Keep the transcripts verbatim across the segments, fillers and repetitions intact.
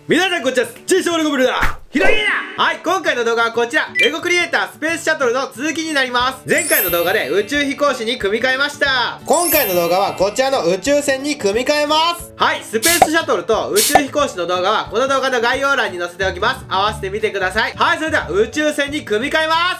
皆さんこんにちは、ジェイソーレゴブルだひろげだ。はい、今回の動画はこちら、レゴクリエイタースペースシャトルの続きになります。前回の動画で宇宙飛行士に組み替えました。今回の動画はこちらの宇宙船に組み替えます。はい、スペースシャトルと宇宙飛行士の動画はこの動画の概要欄に載せておきます。合わせてみてください。はい、それでは宇宙船に組み替えます。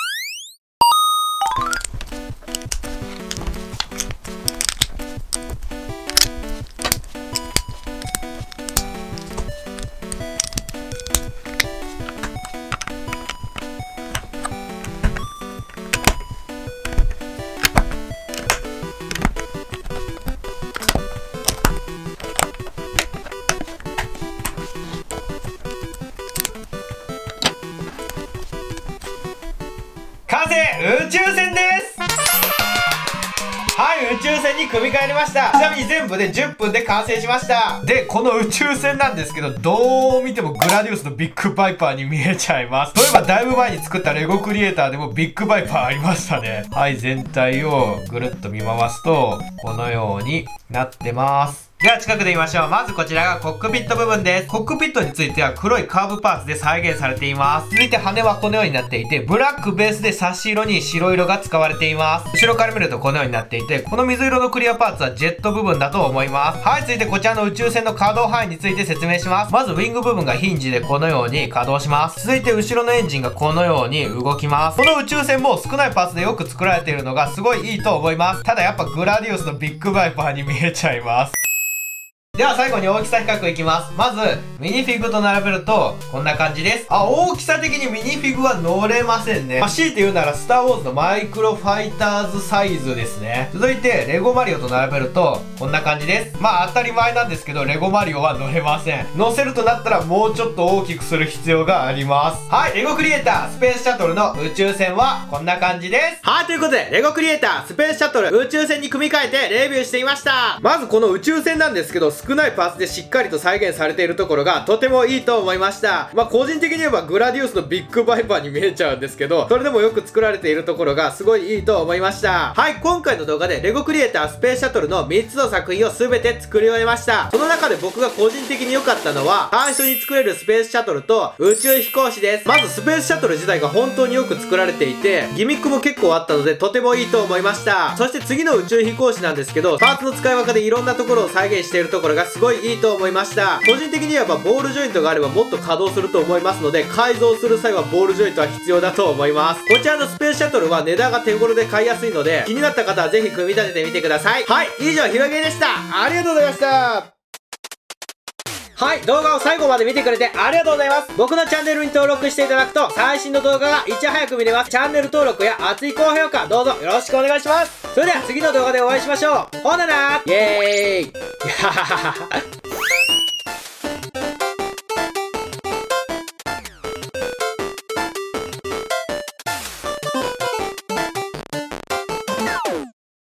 完成！宇宙船です。はい、宇宙船に組み替えました。ちなみに全部でじゅっぷんで完成しました。で、この宇宙船なんですけど、どう見てもグラディウスのビッグバイパーに見えちゃいます。そういえばだいぶ前に作ったレゴクリエイターでもビッグバイパーありましたね。はい、全体をぐるっと見回すと、このようになってます。では近くで見ましょう。まずこちらがコックピット部分です。コックピットについては黒いカーブパーツで再現されています。続いて羽はこのようになっていて、ブラックベースで差し色に白色が使われています。後ろから見るとこのようになっていて、この水色のクリアパーツはジェット部分だと思います。はい、続いてこちらの宇宙船の稼働範囲について説明します。まずウィング部分がヒンジでこのように稼働します。続いて後ろのエンジンがこのように動きます。この宇宙船も少ないパーツでよく作られているのがすごいいいと思います。ただやっぱグラディウスのビッグバイパーに見えちゃいます。では最後に大きさ比較いきます。まず、ミニフィグと並べると、こんな感じです。あ、大きさ的にミニフィグは乗れませんね。まあ、強いて言うなら、スターウォーズのマイクロファイターズサイズですね。続いて、レゴマリオと並べると、こんな感じです。まあ、当たり前なんですけど、レゴマリオは乗れません。乗せるとなったら、もうちょっと大きくする必要があります。はい、レゴクリエイター、スペースシャトルの宇宙船は、こんな感じです。はい、ということで、レゴクリエイター、スペースシャトル、宇宙船に組み替えて、レビューしてみました。まず、この宇宙船なんですけど、少ないパーツでしっかりと再現されているところがとてもいいと思いました。まあ個人的に言えばグラディウスのビッグバイパーに見えちゃうんですけど、それでもよく作られているところがすごいいいと思いました。はい、今回の動画でレゴクリエイタースペースシャトルのみっつの作品を全て作り終えました。その中で僕が個人的に良かったのは、最初に作れるスペースシャトルと宇宙飛行士です。まずスペースシャトル自体が本当によく作られていて、ギミックも結構あったのでとてもいいと思いました。そして次の宇宙飛行士なんですけど、パーツの使い分けでいろんなところを再現しているところがすごいいいと思いました。個人的に言えばボールジョイントがあればもっと稼働すると思いますので、改造する際はボールジョイントは必要だと思います。こちらのスペースシャトルは値段が手頃で買いやすいので、気になった方はぜひ組み立ててみてください。はい、以上ひろげでした。ありがとうございました。はい、動画を最後まで見てくれてありがとうございます。僕のチャンネルに登録していただくと最新の動画がいち早く見れます。チャンネル登録や熱い高評価どうぞよろしくお願いします。それでは次の動画でお会いしましょう。ほななーイエーイ